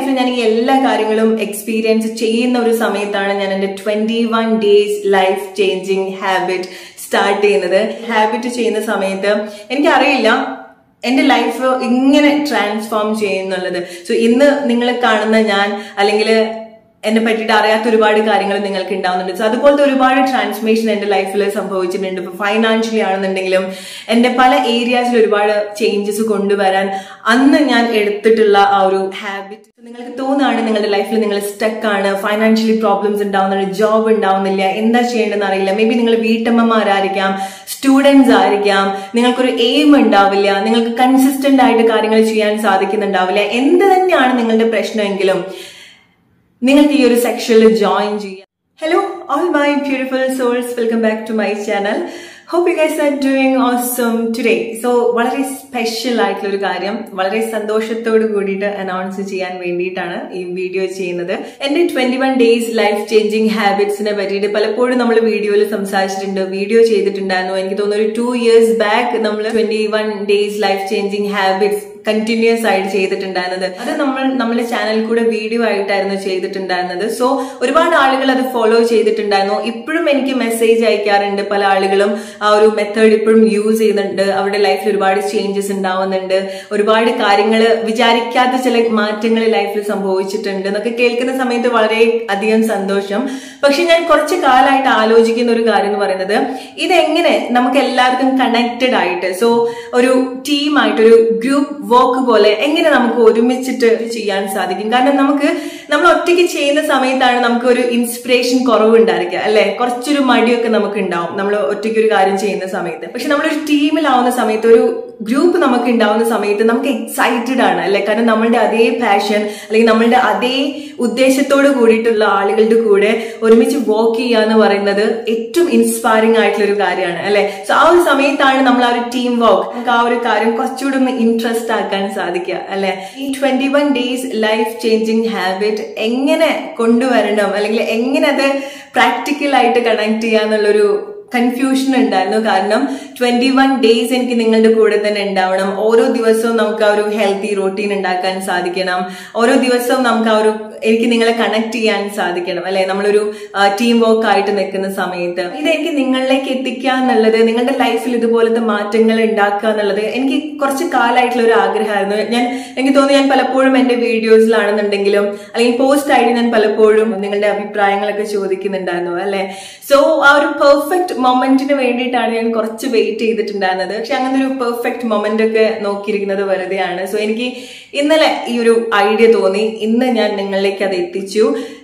ലൈഫിൽ ഞാൻ ഈ എല്ലാ കാര്യങ്ങളും എക്സ്പീരിയൻസ് ചെയ്യുന്ന ഒരു സമയത്താണ് ഞാൻ എന്റെ 21 days life changing habit start ചെയ്യുന്നത്. ഹാബിറ്റ് ചെയ്യുന്ന സമയത്ത് എനിക്കറിയില്ല എന്റെ ലൈഫ് ഇങ്ങനെ ട്രാൻസ്ഫോം ചെയ്യുന്നുള്ളത്. സോ ഇന്ന് നിങ്ങൾ കാണുന്ന ഞാൻ അല്ലെങ്കിൽ എന്നെ പറ്റിയിട്ട് അറിയാത്ത ഒരുപാട് കാര്യങ്ങൾ നിങ്ങൾക്ക് ഉണ്ടാവുന്നുണ്ട്. സോ അതുപോലത്തെ ഒരുപാട് ട്രാൻസ്ഫോർമേഷൻ എന്റെ ലൈഫിൽ സംഭവിച്ചിട്ടുണ്ട്. ഇപ്പൊ ഫൈനാൻഷ്യലി ആണെന്നുണ്ടെങ്കിലും എന്റെ പല ഏരിയാസിൽ ഒരുപാട് ചേഞ്ചസ് കൊണ്ടുവരാൻ അന്ന് ഞാൻ എടുത്തിട്ടുള്ള ആ ഒരു ഹാബിറ്റ്. നിങ്ങൾക്ക് തോന്നുകയാണ് നിങ്ങളുടെ ലൈഫിൽ നിങ്ങൾ സ്റ്റക്ക് ആണ്, ഫൈനാൻഷ്യലി പ്രോബ്ലംസ് ഉണ്ടാവുന്നുണ്ട്, ജോബ് ഉണ്ടാവുന്നില്ല, എന്താ ചെയ്യേണ്ടതെന്ന് അറിയില്ല. മേ ബി നിങ്ങൾ വീട്ടമ്മമാരായിരിക്കാം, സ്റ്റുഡൻസ് ആയിരിക്കാം, നിങ്ങൾക്കൊരു എയിം ഉണ്ടാവില്ല, നിങ്ങൾക്ക് കൺസിസ്റ്റന്റ് ആയിട്ട് കാര്യങ്ങൾ ചെയ്യാൻ സാധിക്കുന്നുണ്ടാവില്ല. എന്ത് തന്നെയാണ് നിങ്ങളുടെ പ്രശ്നമെങ്കിലും നിങ്ങൾക്ക് ഈ ഒരു സെക്ഷനിൽ ജോയിൻ ചെയ്യാം. Hello all my beautiful souls, welcome back to my channel. Hope you guys are doing awesome today. So വളരെ സ്പെഷ്യൽ ആയിട്ടുള്ള ഒരു കാര്യം വളരെ സന്തോഷത്തോട് കൂടിയിട്ട് അനൗൺസ് ചെയ്യാൻ വേണ്ടിയിട്ടാണ് ഈ വീഡിയോ ചെയ്യുന്നത്. എന്റെ 21 days ലൈഫ് ചേഞ്ചിങ് ഹാബിറ്റ്സിനെ പറ്റിയിട്ട് പലപ്പോഴും നമ്മൾ വീഡിയോയിൽ സംസാരിച്ചിട്ടുണ്ട്, വീഡിയോ ചെയ്തിട്ടുണ്ടായിരുന്നു. എനിക്ക് തോന്നുന്നു ഒരു 2 years ബാക്ക് നമ്മൾ 21 days life changing habits continuous ആയിട്ട് ചെയ്തിട്ടുണ്ടായിരുന്നത്. അത് നമ്മുടെ ചാനലിൽ കൂടെ വീഡിയോ ആയിട്ടായിരുന്നു ചെയ്തിട്ടുണ്ടായിരുന്നത്. സോ ഒരുപാട് ആളുകൾ അത് ഫോളോ ചെയ്തിട്ടുണ്ടായിരുന്നു. ഇപ്പോഴും എനിക്ക് മെസ്സേജ് അയക്കാറുണ്ട്. പല ആളുകളും ആ ഒരു മെത്തേഡ് ഇപ്പോഴും യൂസ് ചെയ്യുന്നുണ്ട്, അവരുടെ ലൈഫിൽ ഒരുപാട് ചേഞ്ചസ് ഉണ്ടാവുന്നുണ്ട്, ഒരുപാട് കാര്യങ്ങൾ വിചാരിക്കാത്ത ചില മാറ്റങ്ങൾ ലൈഫിൽ സംഭവിച്ചിട്ടുണ്ട് എന്നൊക്കെ കേൾക്കുന്ന സമയത്ത് വളരെ അധികം സന്തോഷം. പക്ഷെ ഞാൻ കുറച്ച് കാലമായിട്ട് ആലോചിക്കുന്ന ഒരു കാര്യം എന്ന് പറയുന്നത് ഇതെങ്ങനെ നമുക്ക് എല്ലാവർക്കും കണക്റ്റഡ് ആയിട്ട്, സോ ഒരു ടീമായിട്ട് ഒരു ഗ്രൂപ്പ് വർക്ക് പോലെ എങ്ങനെ നമുക്ക് ഒരുമിച്ചിട്ട് ചെയ്യാൻ സാധിക്കും. കാരണം നമ്മൾ ഒറ്റയ്ക്ക് ചെയ്യുന്ന സമയത്താണ് നമുക്ക് ഒരു ഇൻസ്പിറേഷൻ കുറവുണ്ടായിരിക്കുക, അല്ലെ? കുറച്ചൊരു മടിയൊക്കെ നമുക്ക് ഉണ്ടാവും നമ്മൾ ഒറ്റയ്ക്ക് ഒരു കാര്യം ചെയ്യുന്ന സമയത്ത്. പക്ഷെ നമ്മളൊരു ടീമിലാവുന്ന സമയത്ത്, ഒരു ഗ്രൂപ്പ് നമുക്ക് ഉണ്ടാവുന്ന സമയത്ത് നമുക്ക് എക്സൈറ്റഡ് ആണ്, അല്ലെ? കാരണം നമ്മളുടെ അതേ പാഷൻ അല്ലെങ്കിൽ നമ്മളുടെ അതേ ഉദ്ദേശത്തോട് കൂടിയിട്ടുള്ള ആളുകളുടെ കൂടെ ഒരുമിച്ച് വർക്ക് ചെയ്യുക എന്ന് പറയുന്നത് ഏറ്റവും ഇൻസ്പയറിംഗ് ആയിട്ടുള്ള ഒരു കാര്യമാണ്, അല്ലെ? സോ ആ ഒരു സമയത്താണ് നമ്മൾ ആ ഒരു ടീം വർക്ക്, നമുക്ക് ആ ഒരു കാര്യം കുറച്ചുകൂടി ഒന്ന് ഇൻട്രസ്റ്റ് ആക്കാൻ സാധിക്കുക, അല്ലെ? ഈ 21 days ലൈഫ് ചേഞ്ചിങ് ഹാബിറ്റ് എങ്ങനെ കൊണ്ടുവരണം അല്ലെങ്കിൽ എങ്ങനെ അത് പ്രാക്ടിക്കൽ ആയിട്ട് കണക്ട് ചെയ്യാന്നുള്ളൊരു കൺഫ്യൂഷൻ ഉണ്ടായിരുന്നു. കാരണം 21 days എനിക്ക് നിങ്ങളുടെ കൂടെ തന്നെ ഉണ്ടാവണം. ഓരോ ദിവസവും നമുക്ക് ആ ഒരു ഹെൽത്തി റൂട്ടീൻ ഉണ്ടാക്കാൻ സാധിക്കണം. ഓരോ ദിവസവും നമുക്ക് ആ ഒരു എനിക്ക് നിങ്ങളെ കണക്ട് ചെയ്യാൻ സാധിക്കണം, അല്ലെ? നമ്മളൊരു ടീം വർക്ക് ആയിട്ട് നിൽക്കുന്ന സമയത്ത് ഇതെനിക്ക് നിങ്ങളിലേക്ക് എത്തിക്കുക എന്നുള്ളത്, നിങ്ങളുടെ ലൈഫിൽ ഇതുപോലത്തെ മാറ്റങ്ങൾ ഉണ്ടാക്കുക എന്നുള്ളത് എനിക്ക് കുറച്ച് കാലമായിട്ടുള്ള ഒരു ആഗ്രഹമായിരുന്നു. എനിക്ക് തോന്നുന്നു ഞാൻ പലപ്പോഴും എന്റെ വീഡിയോസിലാണെന്നുണ്ടെങ്കിലും അല്ലെങ്കിൽ പോസ്റ്റ് ആയിട്ട് ഞാൻ പലപ്പോഴും നിങ്ങളുടെ അഭിപ്രായങ്ങളൊക്കെ ചോദിക്കുന്നുണ്ടായിരുന്നു, അല്ലെ? സോ ആ ഒരു പെർഫെക്റ്റ് മൊമെന്റിന് വേണ്ടിയിട്ടാണ് ഞാൻ കുറച്ച് വെയിറ്റ് ചെയ്തിട്ടുണ്ടായിരുന്നത്. പക്ഷെ അങ്ങനെ ഒരു പെർഫെക്റ്റ് മൊമെന്റ് ഒക്കെ നോക്കിയിരിക്കുന്നത് വെറുതെയാണ്. സോ എനിക്ക് ഇന്നലെ ഈ ഒരു ഐഡിയ തോന്നി, ഇന്ന് ഞാൻ നിങ്ങളിലേക്ക് അത് എത്തിച്ചു.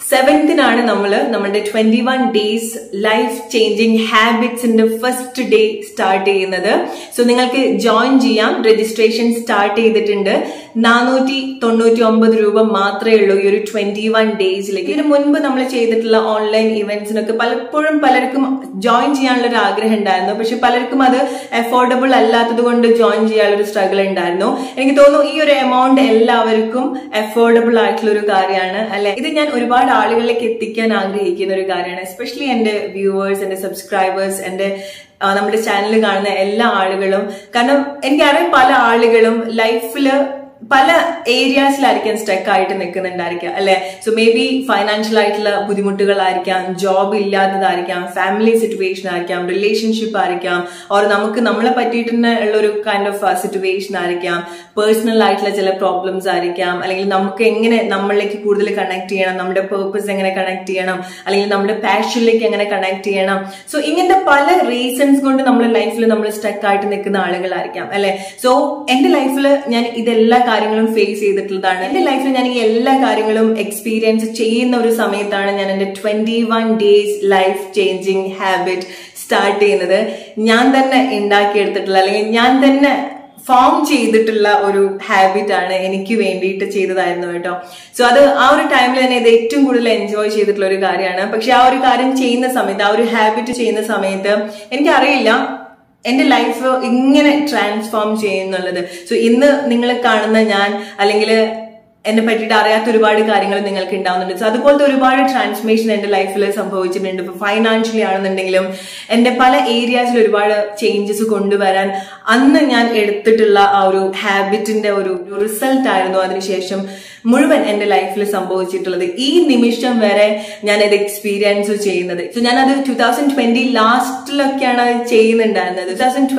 7th നമ്മുടെ 21 days ലൈഫ് ചേഞ്ചിങ് ഹാബിറ്റ്സിന്റെ ഫസ്റ്റ് ഡേ സ്റ്റാർട്ട് ചെയ്യുന്നത്. സോ നിങ്ങൾക്ക് ജോയിൻ ചെയ്യാം. രജിസ്ട്രേഷൻ സ്റ്റാർട്ട് ചെയ്തിട്ടുണ്ട്. 499 രൂപ മാത്രമേ ഉള്ളൂ ഈ ഒരു 21 daysലേക്ക്. ഇതിന് മുൻപ് നമ്മൾ ചെയ്തിട്ടുള്ള ഓൺലൈൻ ഇവന്റ്സിനൊക്കെ പലപ്പോഴും പലർക്കും ജോയിൻ ചെയ്യാനുള്ള ഒരു ആഗ്രഹം ഉണ്ടായിരുന്നു. പക്ഷെ പലർക്കും അത് അഫോർഡബിൾ അല്ലാത്തത് കൊണ്ട് ജോയിൻ ചെയ്യാനുള്ള ഒരു സ്ട്രഗിൾ ഉണ്ടായിരുന്നു. എനിക്ക് തോന്നുന്നു ഈ ഒരു എമൗണ്ട് എല്ലാവർക്കും അഫോർഡബിൾ ആയിട്ടുള്ള ഒരു കാര്യമാണ്, അല്ലെ? ഇത് ഞാൻ ഒരുപാട് ആളുകളിലേക്ക് എത്തിക്കാൻ ആഗ്രഹിക്കുന്ന ഒരു കാര്യമാണ്. എസ്പെഷ്യലി എന്റെ വ്യൂവേഴ്സ്, എന്റെ സബ്സ്ക്രൈബേഴ്സ്, നമ്മുടെ ചാനൽ കാണുന്ന എല്ലാ ആളുകളും. കാരണം എനിക്കറിയാം പല ആളുകളും ലൈഫില് പല ഏരിയാസിലായിരിക്കാം സ്റ്റക്ക് ആയിട്ട് നിൽക്കുന്നുണ്ടായിരിക്കാം, അല്ലെ? സോ മേ ബി ഫൈനാൻഷ്യൽ ആയിട്ടുള്ള ബുദ്ധിമുട്ടുകളായിരിക്കാം, ജോബ് ഇല്ലാത്തതായിരിക്കാം, ഫാമിലി സിറ്റുവേഷൻ ആയിരിക്കാം, റിലേഷൻഷിപ്പ് ആയിരിക്കാം, ഓർ നമ്മളെ പറ്റിയിട്ട് തന്നെ ഉള്ള ഒരു കൈൻഡ് ഓഫ് സിറ്റുവേഷൻ ആയിരിക്കാം, പേഴ്സണൽ ആയിട്ടുള്ള ചില പ്രോബ്ലംസ് ആയിരിക്കാം, അല്ലെങ്കിൽ നമുക്ക് എങ്ങനെ നമ്മളിലേക്ക് കൂടുതൽ കണക്ട് ചെയ്യണം, നമ്മുടെ പേർപ്പസ് എങ്ങനെ കണക്ട് ചെയ്യണം, അല്ലെങ്കിൽ നമ്മുടെ പാഷനിലേക്ക് എങ്ങനെ കണക്ട് ചെയ്യണം. സോ ഇങ്ങനത്തെ പല റീസൺസ് കൊണ്ട് നമ്മുടെ ലൈഫിൽ നമ്മൾ സ്റ്റക്ക് ആയിട്ട് നിൽക്കുന്ന ആളുകളായിരിക്കാം, അല്ലെ? സോ എന്റെ ലൈഫിൽ ഞാൻ ഇതെല്ലാ കാര്യങ്ങളും ഫേസ് ചെയ്തിട്ടുള്ളതാണ്. എന്റെ ലൈഫിൽ ഞാൻ ഈ എല്ലാ കാര്യങ്ങളും എക്സ്പീരിയൻസ് ചെയ്യുന്ന ഒരു സമയത്താണ് ഞാൻ എന്റെ 21 days life changing habit start ചെയ്യുന്നത്. ഞാൻ തന്നെ ഉണ്ടാക്കിയെടുത്തിട്ടുള്ള അല്ലെങ്കിൽ ഞാൻ തന്നെ ഫോം ചെയ്തിട്ടുള്ള ഒരു ഹാബിറ്റ് ആണ്, എനിക്ക് വേണ്ടിയിട്ട് ചെയ്തതായിരുന്നു കേട്ടോ. സോ അത് ആ ഒരു ടൈമിൽ തന്നെ ഇത് ഏറ്റവും കൂടുതൽ എൻജോയ് ചെയ്തിട്ടുള്ള ഒരു കാര്യമാണ്. പക്ഷെ ആ ഒരു കാര്യം ചെയ്യുന്ന സമയത്ത്, ആ ഒരു ഹാബിറ്റ് ചെയ്യുന്ന സമയത്ത് എനിക്കറിയില്ല എന്റെ ലൈഫ് ഇങ്ങനെ ട്രാൻസ്ഫോം ചെയ്യുന്നുള്ളത്. സോ ഇന്ന് നിങ്ങൾ കാണുന്ന ഞാൻ അല്ലെങ്കിൽ എന്നെ പറ്റിയിട്ട് അറിയാത്ത ഒരുപാട് കാര്യങ്ങൾ നിങ്ങൾക്ക് ഉണ്ടാവുന്നുണ്ട്. സോ അതുപോലത്തെ ഒരുപാട് ട്രാൻസ്ഫോർമേഷൻ എന്റെ ലൈഫിൽ സംഭവിച്ചിട്ടുണ്ട്. ഇപ്പൊ ഫൈനാൻഷ്യലി ആണെന്നുണ്ടെങ്കിലും എന്റെ പല ഏരിയാസിൽ ഒരുപാട് ചേഞ്ചസ് കൊണ്ടുവരാൻ അന്ന് ഞാൻ എടുത്തിട്ടുള്ള ആ ഒരു ഹാബിറ്റിന്റെ ഒരു റിസൾട്ട് ആയിരുന്നു അതിനുശേഷം മുഴുവൻ എന്റെ ലൈഫിൽ സംഭവിച്ചിട്ടുള്ളത്. ഈ നിമിഷം വരെ ഞാൻ ഇത് എക്സ്പീരിയൻസ് ചെയ്യുന്നത്. സോ ഞാനത് 2020 ലാസ്റ്റിലൊക്കെയാണ് അത് ചെയ്യുന്നുണ്ടായിരുന്നത്.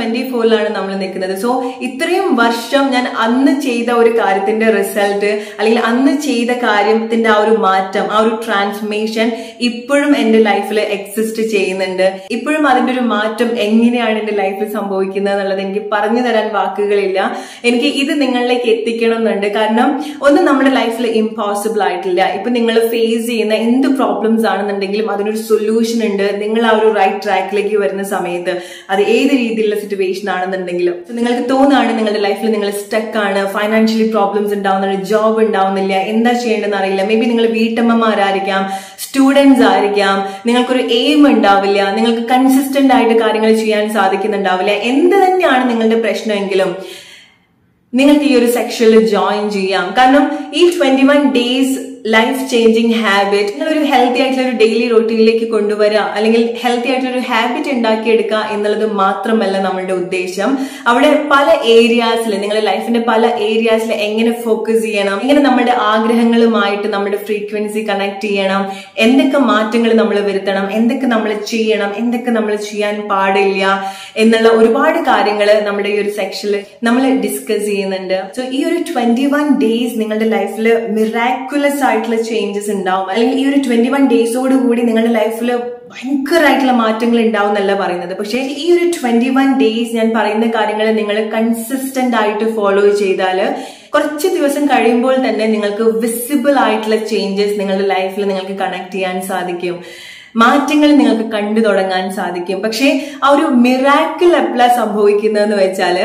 2024 നമ്മൾ നിൽക്കുന്നത്. സോ ഇത്രയും വർഷം ഞാൻ അന്ന് ചെയ്ത ഒരു കാര്യത്തിന്റെ റിസൾട്ട് അല്ലെങ്കിൽ അന്ന് ചെയ്ത കാര്യത്തിന്റെ ആ ഒരു മാറ്റം, ആ ഒരു ട്രാൻസ്ഫർമേഷൻ ഇപ്പോഴും എന്റെ ലൈഫിൽ എക്സിസ്റ്റ് ചെയ്യുന്നുണ്ട്. ഇപ്പോഴും അതിന്റെ ഒരു മാറ്റം എങ്ങനെയാണ് എന്റെ ലൈഫിൽ സംഭവിക്കുന്നത് എന്നുള്ളത് എനിക്ക് പറഞ്ഞു തരാൻ വാക്കുകളില്ല. എനിക്ക് ഇത് നിങ്ങളിലേക്ക് എത്തിക്കണം എന്നുണ്ട്. കാരണം ഒന്നും നമ്മുടെ ലൈഫിൽ ഇമ്പോസിബിൾ ആയിട്ടില്ല. ഇപ്പൊ നിങ്ങൾ ഫേസ് ചെയ്യുന്ന എന്ത് പ്രോബ്ലംസ് ആണെന്നുണ്ടെങ്കിലും അതിനൊരു സൊല്യൂഷൻ ഉണ്ട്. നിങ്ങൾ ആ ഒരു റൈറ്റ് ട്രാക്കിലേക്ക് വരുന്ന സമയത്ത് അത് ഏത് രീതിയിലുള്ള സിറ്റുവേഷൻ ആണെന്നുണ്ടെങ്കിലും നിങ്ങൾക്ക് തോന്നുകയാണ് നിങ്ങളുടെ ലൈഫിൽ നിങ്ങൾ സ്റ്റക്ക് ആണ്, ഫൈനാൻഷ്യലി പ്രോബ്ലംസ് ഉണ്ടാവുന്നുണ്ട്, ജോബ് ഉണ്ടാവുന്നില്ല, എന്താ ചെയ്യേണ്ടതെന്ന് അറിയില്ല. മേ ബി നിങ്ങൾ വീട്ടമ്മമാരായിരിക്കാം, സ്റ്റുഡൻസ് ആയിരിക്കാം, നിങ്ങൾക്കൊരു എയിം ഉണ്ടാവില്ല, നിങ്ങൾക്ക് കൺസിസ്റ്റന്റ് ആയിട്ട് കാര്യങ്ങൾ ചെയ്യാൻ സാധിക്കുന്നുണ്ടാവില്ല. എന്ത് തന്നെയാണ് നിങ്ങളുടെ പ്രശ്നമെങ്കിലും നിങ്ങൾക്ക് ഈ ഒരു സെക്ഷനിൽ ജോയിൻ ചെയ്യാം. കാരണം ഈ 21 ഡേയ്സ് ലൈഫ് ചേഞ്ചിങ് ഹാബിറ്റ് നിങ്ങളൊരു ഹെൽത്തി ആയിട്ടുള്ള ഒരു ഡെയിലി റൊട്ടീനിലേക്ക് കൊണ്ടുവരിക, അല്ലെങ്കിൽ ഹെൽത്തി ആയിട്ടുള്ള ഒരു ഹാബിറ്റ് ഉണ്ടാക്കിയെടുക്കുക എന്നുള്ളത് മാത്രമല്ല നമ്മളുടെ ഉദ്ദേശം. അവിടെ പല ഏരിയാസിൽ, നിങ്ങളുടെ ലൈഫിന്റെ പല ഏരിയാസിൽ എങ്ങനെ ഫോക്കസ് ചെയ്യണം, എങ്ങനെ നമ്മുടെ ആഗ്രഹങ്ങളുമായിട്ട് നമ്മുടെ ഫ്രീക്വൻസി കണക്ട് ചെയ്യണം, എന്തൊക്കെ മാറ്റങ്ങൾ നമ്മൾ വരുത്തണം, എന്തൊക്കെ നമ്മൾ ചെയ്യണം, എന്തൊക്കെ നമ്മൾ ചെയ്യാൻ പാടില്ല എന്നുള്ള ഒരുപാട് കാര്യങ്ങൾ നമ്മുടെ ഈ ഒരു സെക്ഷനിൽ നമ്മൾ ഡിസ്കസ് ചെയ്യുന്നുണ്ട്. സോ ഈ ഒരു 21 ഡേയ്സ് നിങ്ങളുടെ ലൈഫിൽ മിറാക്കുലസ് ആയിട്ടുള്ള ചേഞ്ചസ് ഉണ്ടാവും. അല്ലെങ്കിൽ ഈ ഒരു 21 ഡേയ്സോട് കൂടി നിങ്ങളുടെ ലൈഫിൽ ഭയങ്കരമായിട്ടുള്ള മാറ്റങ്ങൾ ഉണ്ടാവും എന്നല്ല പറയുന്നത്. പക്ഷേ ഈ ഒരു 21 ഡേയ്സ് ഞാൻ പറയുന്ന കാര്യങ്ങൾ നിങ്ങൾ കൺസിസ്റ്റന്റ് ആയിട്ട് ഫോളോ ചെയ്താൽ കുറച്ച് ദിവസം കഴിയുമ്പോൾ തന്നെ നിങ്ങൾക്ക് വിസിബിൾ ആയിട്ടുള്ള ചേഞ്ചസ് നിങ്ങളുടെ ലൈഫിൽ നിങ്ങൾക്ക് കണക്ട് ചെയ്യാൻ സാധിക്കും. മാറ്റങ്ങൾ നിങ്ങൾക്ക് കണ്ടു തുടങ്ങാൻ സാധിക്കും. പക്ഷേ ആ ഒരു മിറാക്കിൾ എപ്പോഴാണ് സംഭവിക്കുന്നതെന്ന് വെച്ചാല്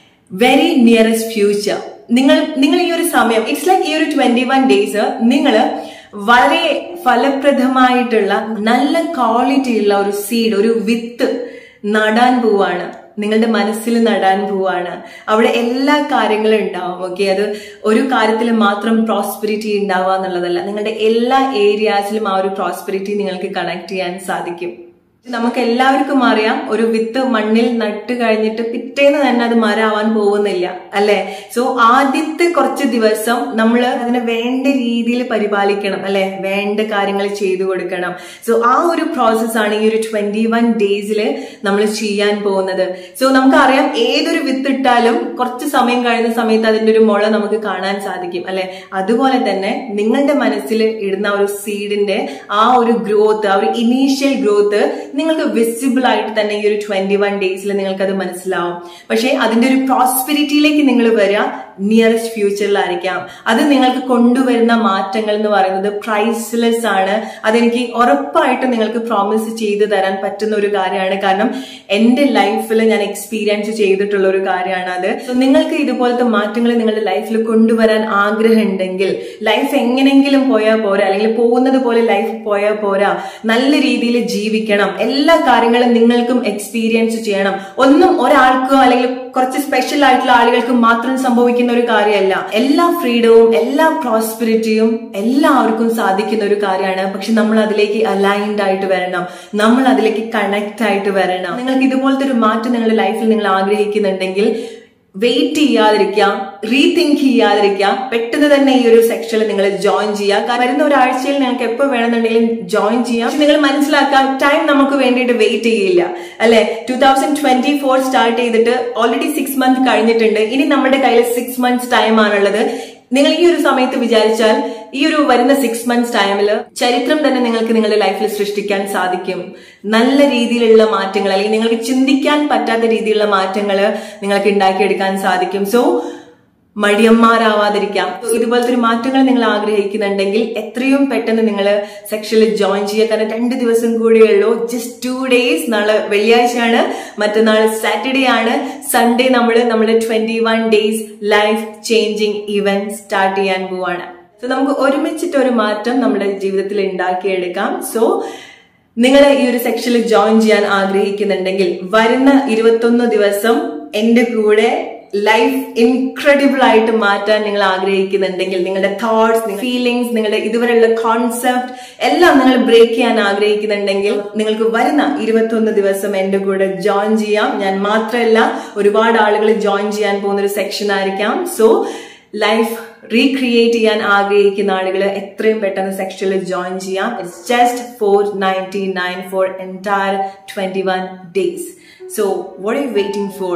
വെരി നിയറസ്റ്റ് ഫ്യൂച്ചർ. നിങ്ങൾ ഈ ഒരു സമയം, ഇറ്റ്സ് ലൈക്ക് ഈ ഒരു 21 ഡേയ്സ് നിങ്ങൾ വളരെ ഫലപ്രദമായിട്ടുള്ള നല്ല ക്വാളിറ്റി ഉള്ള ഒരു സീഡ്, ഒരു വിത്ത് നടാൻ പോവാണ്. നിങ്ങളുടെ മനസ്സിൽ നടാൻ പോവാണ്. അവിടെ എല്ലാ കാര്യങ്ങളും ഉണ്ടാവും. ഓക്കെ, അത് ഒരു കാര്യത്തിൽ മാത്രം പ്രോസ്പെരിറ്റി ഉണ്ടാവുക എന്നുള്ളതല്ല. നിങ്ങളുടെ എല്ലാ ഏരിയാസിലും ആ ഒരു പ്രോസ്പെരിറ്റി നിങ്ങൾക്ക് കണക്ട് ചെയ്യാൻ സാധിക്കും. നമുക്ക് എല്ലാവർക്കും അറിയാം, ഒരു വിത്ത് മണ്ണിൽ നട്ട് കഴിഞ്ഞിട്ട് പിറ്റേന്ന് തന്നെ അത് മരമാവാൻ പോകുന്നില്ല, അല്ലെ? സോ ആദ്യത്തെ കുറച്ച് ദിവസം നമ്മൾ അതിനെ വേണ്ട രീതിയിൽ പരിപാലിക്കണം, അല്ലെ? വേണ്ട കാര്യങ്ങൾ ചെയ്തു കൊടുക്കണം. സോ ആ ഒരു പ്രോസസ്സാണ് ഈ ഒരു 21 ഡേയ്സിൽ നമ്മൾ ചെയ്യാൻ പോകുന്നത്. സോ നമുക്കറിയാം, ഏതൊരു വിത്ത് ഇട്ടാലും കുറച്ച് സമയം കഴിയുന്ന സമയത്ത് അതിന്റെ ഒരു മുള നമുക്ക് കാണാൻ സാധിക്കും, അല്ലെ? അതുപോലെ തന്നെ നിങ്ങളുടെ മനസ്സിൽ ഇടുന്ന ഒരു സീഡിന്റെ ആ ഒരു ഗ്രോത്ത്, ആ ഒരു ഇനീഷ്യൽ ഗ്രോത്ത് നിങ്ങൾക്ക് വിസിബിൾ ആയിട്ട് തന്നെ ഈ ഒരു 21 ഡേയ്സിൽ നിങ്ങൾക്ക് അത് മനസ്സിലാവും. പക്ഷെ അതിന്റെ ഒരു പ്രോസ്പെരിറ്റിയിലേക്ക് നിങ്ങൾ വരിക നിയറസ്റ്റ് ഫ്യൂച്ചറിലായിരിക്കാം. അത് നിങ്ങൾക്ക് കൊണ്ടുവരുന്ന മാറ്റങ്ങൾ എന്ന് പറയുന്നത് പ്രൈസ്ലെസ് ആണ്. അതെനിക്ക് ഉറപ്പായിട്ട് നിങ്ങൾക്ക് പ്രോമിസ് ചെയ്തു തരാൻ പറ്റുന്ന ഒരു കാര്യമാണ്. കാരണം എന്റെ ലൈഫിൽ ഞാൻ എക്സ്പീരിയൻസ് ചെയ്തിട്ടുള്ള ഒരു കാര്യമാണ് അത്. സോ നിങ്ങൾക്ക് ഇതുപോലത്തെ മാറ്റങ്ങൾ നിങ്ങളുടെ ലൈഫിൽ കൊണ്ടുവരാൻ ആഗ്രഹം ഉണ്ടെങ്കിൽ, ലൈഫ് എങ്ങനെയെങ്കിലും പോയാൽ പോരാ, അല്ലെങ്കിൽ പോകുന്നത് പോലെ ലൈഫ് പോയാൽ പോരാ, നല്ല രീതിയിൽ ജീവിക്കണം, എല്ലാ കാര്യങ്ങളും നിങ്ങൾക്കും എക്സ്പീരിയൻസ് ചെയ്യണം. ഒന്നും ഒരാൾക്കോ അല്ലെങ്കിൽ കുറച്ച് സ്പെഷ്യൽ ആയിട്ടുള്ള ആളുകൾക്ക് മാത്രം സംഭവിക്കുന്ന ഒരു കാര്യമല്ല. എല്ലാ ഫ്രീഡവും എല്ലാ പ്രോസ്പെരിറ്റിയും എല്ലാവർക്കും സാധിക്കുന്ന ഒരു കാര്യമാണ്. പക്ഷെ നമ്മൾ അതിലേക്ക് അലൈൻഡ് ആയിട്ട് വരണം, നമ്മൾ അതിലേക്ക് കണക്ട് ആയിട്ട് വരണം. നിങ്ങൾക്ക് ഇതുപോലത്തെ ഒരു മാറ്റം നിങ്ങളുടെ ലൈഫിൽ നിങ്ങൾ ആഗ്രഹിക്കുന്നുണ്ടെങ്കിൽ വെയിറ്റ് ചെയ്യാതിരിക്കാം, റീതിങ്ക് ചെയ്യാതിരിക്കാം, പെട്ടെന്ന് തന്നെ ഈ ഒരു സെക്ഷനിൽ നിങ്ങൾ ജോയിൻ ചെയ്യുക. കാരണം വരുന്ന ഒരാഴ്ചയിൽ നിങ്ങൾക്ക് എപ്പോൾ വേണമെന്നുണ്ടെങ്കിലും ജോയിൻ ചെയ്യാം. പക്ഷെ നിങ്ങൾ മനസ്സിലാക്കാം, ടൈം നമുക്ക് വേണ്ടിയിട്ട് വെയിറ്റ് ചെയ്യില്ല, അല്ലെ? 2024 സ്റ്റാർട്ട് ചെയ്തിട്ട് ഓൾറെഡി 6 മന്ത് കഴിഞ്ഞിട്ടുണ്ട്. ഇനി നമ്മുടെ കയ്യിൽ 6 മന്ത്സ് ടൈം ആണുള്ളത്. നിങ്ങൾ ഈ ഒരു സമയത്ത് വിചാരിച്ചാൽ ഈ ഒരു വരുന്ന 6 മന്ത്സ് ടൈമിൽ ചരിത്രം തന്നെ നിങ്ങൾക്ക് നിങ്ങളുടെ ലൈഫിൽ സൃഷ്ടിക്കാൻ സാധിക്കും. നല്ല രീതിയിലുള്ള മാറ്റങ്ങൾ, അല്ലെങ്കിൽ നിങ്ങൾക്ക് ചിന്തിക്കാൻ പറ്റാത്ത രീതിയിലുള്ള മാറ്റങ്ങൾ നിങ്ങൾക്ക് ഉണ്ടാക്കിയെടുക്കാൻ സാധിക്കും. സോ മടിയന്മാരാവാതിരിക്കാം. ഇതുപോലത്തെ ഒരു മാറ്റങ്ങൾ നിങ്ങൾ ആഗ്രഹിക്കുന്നുണ്ടെങ്കിൽ എത്രയും പെട്ടെന്ന് നിങ്ങൾ സെക്ഷനിൽ ജോയിൻ ചെയ്യുക. കാരണം 2 ദിവസം കൂടിയുള്ളൂ, ജസ്റ്റ് 2 ഡേയ്സ്. നാളെ വെള്ളിയാഴ്ചയാണ്, മറ്റന്നാൾ സാറ്റർഡേ ആണ്, സൺഡേ നമ്മുടെ 21 days life changing event start ചെയ്യാൻ പോവാണ്. സോ നമുക്ക് ഒരുമിച്ചിട്ട് ഒരു മാറ്റം നമ്മുടെ ജീവിതത്തിൽ ഉണ്ടാക്കിയെടുക്കാം. സോ നിങ്ങൾ ഈ ഒരു സെക്ഷനിൽ ജോയിൻ ചെയ്യാൻ ആഗ്രഹിക്കുന്നുണ്ടെങ്കിൽ വരുന്ന 21 ദിവസം എന്റെ കൂടെ ലൈഫ് ഇൻക്രെഡിബിൾ ആയിട്ട് മാറ്റാൻ നിങ്ങൾ ആഗ്രഹിക്കുന്നുണ്ടെങ്കിൽ, നിങ്ങളുടെ തോട്ട്സ്, ഫീലിംഗ്സ്, നിങ്ങളുടെ ഇതുവരെയുള്ള കോൺസെപ്റ്റ് എല്ലാം നിങ്ങൾ ബ്രേക്ക് ചെയ്യാൻ ആഗ്രഹിക്കുന്നുണ്ടെങ്കിൽ നിങ്ങൾക്ക് വരുന്ന 21 ദിവസം എന്റെ കൂടെ ജോയിൻ ചെയ്യാം. ഞാൻ മാത്രമല്ല, ഒരുപാട് ആളുകൾ ജോയിൻ ചെയ്യാൻ പോകുന്ന ഒരു സെക്ഷൻ ആയിരിക്കാം. സോ ലൈഫ് റീക്രിയേറ്റ് ചെയ്യാൻ ആഗ്രഹിക്കുന്ന ആളുകൾ എത്രയും പെട്ടെന്ന് സെക്ഷൽ ജോയിൻ ചെയ്യാം. It's just $499 for entire 21 days. So what are you waiting for?